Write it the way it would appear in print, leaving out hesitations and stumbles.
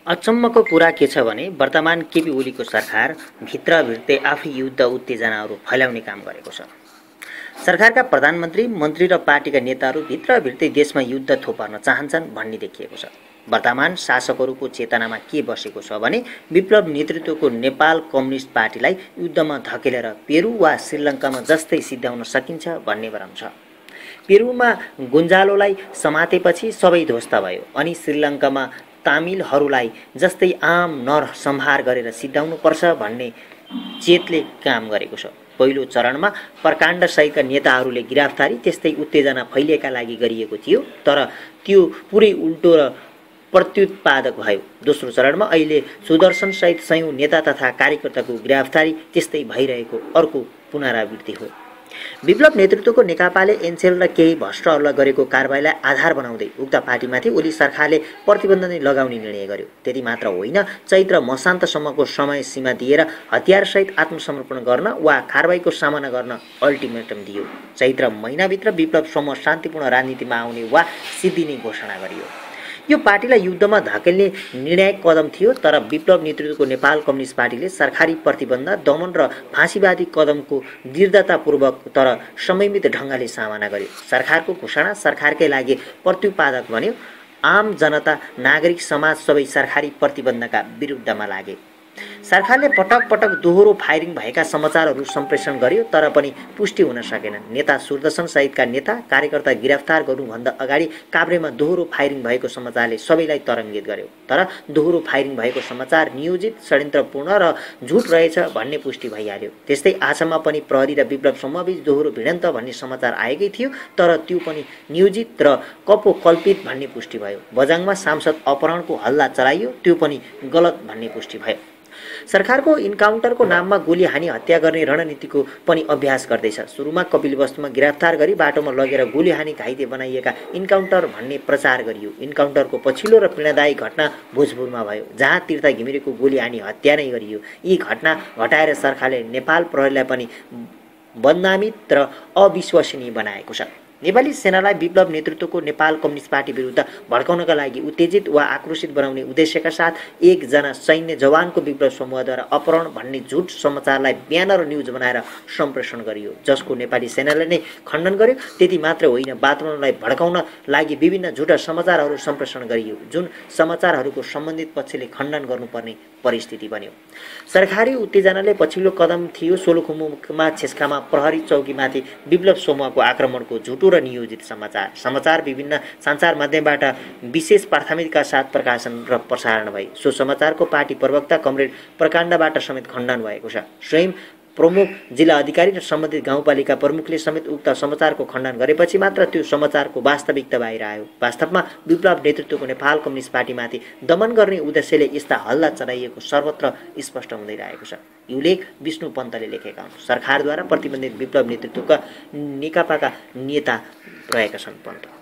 अचम्मको कुरा के छ भने वर्तमान केपी ओलीको सरकार भित्रभित्रै आफै युद्ध उत्तेजनाहरू फैलाउने काम गरेको छ। सरकारका प्रधानमन्त्री, मन्त्री र पार्टीका नेताहरू भित्रभित्रै देशमा युद्ध थोपर्न चाहन्छन् भन्ने देखिएको छ। वर्तमान शासकहरूको चेतनामा के बसेको छ भने विप्लव नेतृत्वको नेपाल कम्युनिस्ट पार्टीलाई युद्धमा धकेलेर पेरु वा श्रीलङ्कामा जस्तै सिद्ध्याउन सकिन्छ भन्ने भ्रम छ। पेरुमा गुन्जालोलाई समातेपछि सबै ध्वस्त भयो अनि श्रीलङ्कामा तामिलहरूलाई जस्तै आम नरसंहार गरेर सिद्ध्याउनुपर्छ भन्ने चेतले काम गरेको छ। पहिलो चरणमा प्रकाण्ड सहितका नेताहरूले गिरफ्तारी त्यस्तै उत्तेजना फैलिएका लागि गरिएको थियो, तर त्यो पुरै उल्टो र प्रत्युत्पादक भयो। दोस्रो चरणमा अहिले सुदर्शन सहित सयौं नेता तथा कार्यकर्ताको गिरफ्तारी त्यस्तै भइरहेको अर्को पुनरावृत्ति हो। विप्लव नेतृत्वको नेकपाले एनसेल र केही भ्रष्टहरूलाई गरेको कारबाहीलाई आधार बनाउँदै उक्त पार्टीमाथि ओली सरकारले प्रतिबन्ध नै लगाउने निर्णय गर्यो। त्यति मात्र होइन, चैत्र मसान्तसम्मको समय सीमा दिएर हतियारसहित आत्मसमर्पण गर्न वा कारबाहीको सामना गर्न अल्टिमेटम दियो। चैत्र महिनाभित्र विप्लव समूह शान्तिपूर्ण राजनीतिमा आउने वा सिद्धिने घोषणा गरियो। यो पार्टीलाई युद्धमा धकेल्ने निर्णायक कदम थियो, तर विप्लव नेतृत्वको नेपाल कम्युनिस्ट पार्टीले सरकारी प्रतिबन्ध, दमन र फाँसीवादी कदमको दृढतापूर्वक तर संयमित ढङ्गले सामना गर्यो। सरकारको घोषणा सरकारकै लागि प्रत्युत्पादक बन्यो। आम जनता, नागरिक समाज सबै सरकारी प्रतिबन्धका विरुद्धमा लागे। सरकारले पटक पटक दोहोरो फायरिङ भएका समाचारहरू सम्प्रेषण गर्यो, तर पनि पुष्टि हुन सकेन। नेता सुदर्शन सहितका नेता कार्यकर्ता गिरफ्तार गर्नुभन्दा अगाडि काभ्रेमा दोहोरो फायरिङ भएको समाचारले सबैलाई तरङ्गित गर्यो, तर दोहोरो फायरिङ भएको समाचार नियोजित, षड्यन्त्रपूर्ण र झुट रहेछ भन्ने पुष्टि भइहाल्यो। त्यस्तै आसाममा पनि प्रहरी र विप्लव समूहबीच दोहोरो भिडन्त भन्ने समाचार आएकै थियो, तर त्यो पनि नियोजित र कल्पित भन्ने पुष्टि भयो। बझाङमा सांसद अपहरणको हल्ला चलाइयो, त्यो पनि गलत भन्ने पुष्टि भयो। सरकारको इन्काउन्टरको नाममा गोली हानी हत्या गर्ने रणनीतिको पनि अभ्यास गर्दैछ। सुरुमा कपिलवस्तुमा गिरफ्तार गरी बाटोमा लगेर गोली हानी घाइते बनाइएका इन्काउन्टर भन्ने प्रचार गरियो। इन्काउन्टरको पछिल्लो र पीडादायी घटना भोजपुरमा भयो, जहाँ तीर्थ घिमिरेको गोली हानी हत्या नै गरियो। यी घटना घटाएर सरकारले नेपाल प्रहरीलाई पनि बदनामित र अविश्वसनीय बनाएको छ। नेपाली सेनालाई विप्लव नेतृत्वको नेपाल कम्युनिस्ट पार्टी विरुद्ध भड्काउनका लागि उत्तेजित वा आक्रोशित बनाउने उद्देश्यका साथ एकजना सैन्य जवानको विप्लव समूहद्वारा अपहरण भन्ने झुट समाचारलाई ब्यानर न्युज बनाएर सम्प्रेषण गरियो, जसको नेपाली सेनाले नै खण्डन गर्यो। त्यति मात्र होइन, वातावरणलाई भड्काउन लागि विभिन्न झुटा समाचारहरू सम्प्रेषण गरियो, जुन समाचारहरूको सम्बन्धित पक्षले खण्डन गर्नुपर्ने परिस्थिति बन्यो। सरकारी उत्तेजनाले पछिल्लो कदम थियो सोलुखुम्बुमा छेस्कामा प्रहरी चौकीमाथि विप्लव समूहको आक्रमणको झुटो र नियोजित समाचार विभिन्न सञ्चार माध्यमबाट विशेष प्राथमिकताका साथ प्रकाशन र प्रसारण भए। सो समाचारको पार्टी प्रवक्ता कमरेड प्रकाण्डबाट समेत खण्डन भएको छ। स्वयं प्रमुख जिल्ला अधिकारी र सम्बन्धित गाउँपालिका प्रमुखले समेत उक्त समाचारको खण्डन गरेपछि मात्र त्यो समाचारको वास्तविकता बाहिर आयो। वास्तवमा विप्लव नेतृत्वको नेपाल कम्युनिस्ट पार्टीमाथि दमन गर्ने उद्देश्यले यस्ता हल्ला चलाइएको सर्वत्र स्पष्ट हुँदै रहेको छ। यो लेख विष्णु पन्तले लेखेका हुन्। सरकारद्वारा प्रतिबन्धित विप्लव नेतृत्वका नेकपाका नेता रहेका छन् पन्त।